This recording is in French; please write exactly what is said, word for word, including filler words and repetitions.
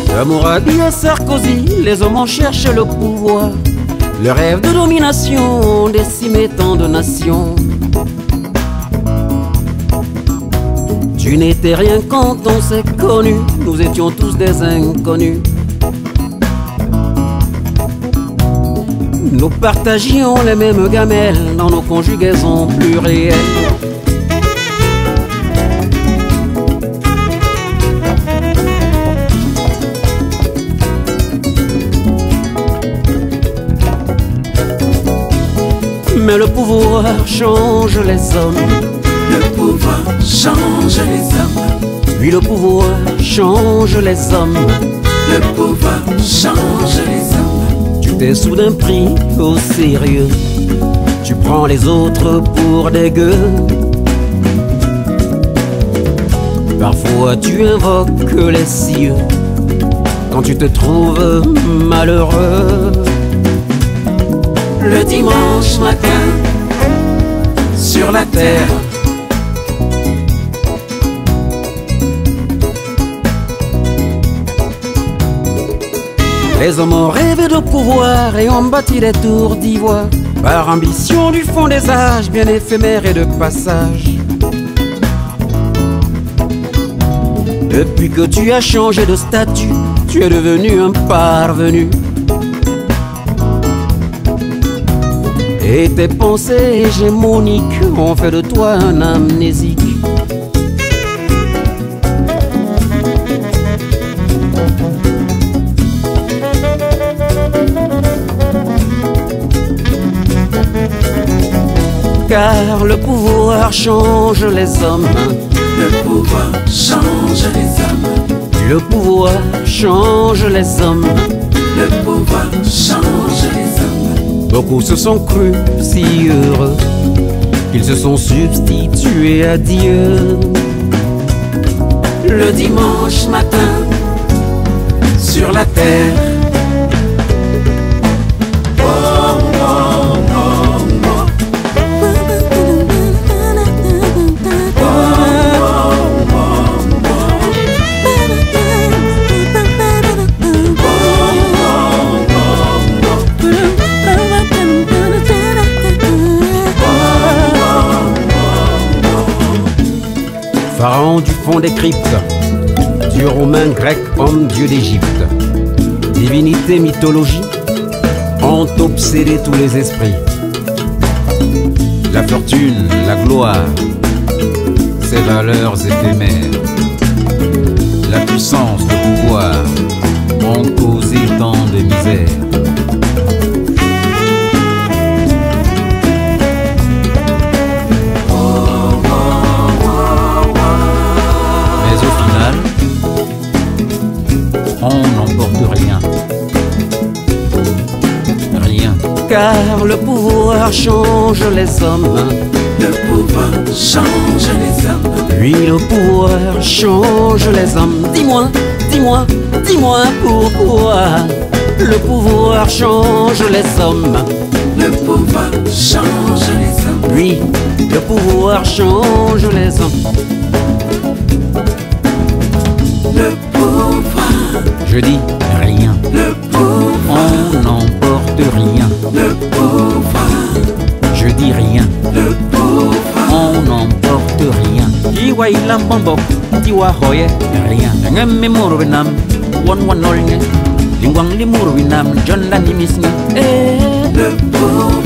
De Mouradi à Sarkozy, les hommes en cherchent le pouvoir. Le rêve de domination décimait tant de nations. Tu n'étais rien quand on s'est connus, nous étions tous des inconnus. Nous partagions les mêmes gamelles dans nos conjugaisons plurielles. Mais le pouvoir change les hommes. Le pouvoir change les hommes. Puis le pouvoir change les hommes. Le pouvoir change les hommes. Tu t'es soudain pris au sérieux. Tu prends les autres pour des gueux. Parfois tu invoques les cieux quand tu te trouves malheureux. Le dimanche matin, sur la terre, les hommes ont rêvé de pouvoir et ont bâti des tours d'ivoire, par ambition du fond des âges, bien éphémère et de passage. Depuis que tu as changé de statut, tu es devenu un parvenu. Et tes pensées hégémoniques ont fait de toi un amnésique. Car le pouvoir change les hommes. le pouvoir change les hommes. Le pouvoir change les hommes. Le pouvoir change les hommes. Beaucoup se sont crus si heureux qu'ils se sont substitués à Dieu. Le dimanche matin, sur la terre, Pharaon du fond des cryptes, dieu romain, grec, homme, dieu d'Égypte, divinité, mythologie ont obsédé tous les esprits. La fortune, la gloire, ces valeurs éphémères, la puissance, le pouvoir ont causé tant de misère. On n'emporte rien, rien. Car le pouvoir change les hommes. Le pouvoir change les hommes. Oui, le pouvoir change les hommes. Dis-moi, dis-moi, dis-moi pourquoi le pouvoir change les hommes. Le pouvoir change les hommes. Oui, le pouvoir change les hommes. Le pouvoir, je dis rien. le pouvoir, On n'emporte rien. le pouvoir, Je dis rien. le pouvoir, On n'emporte rien. Iwa ilam bombok, tiwa hoye, rien. Ngem memoro benam, wan wan olnge, lingwang limuru binam, John Lani misnge. Eh, le pouvoir.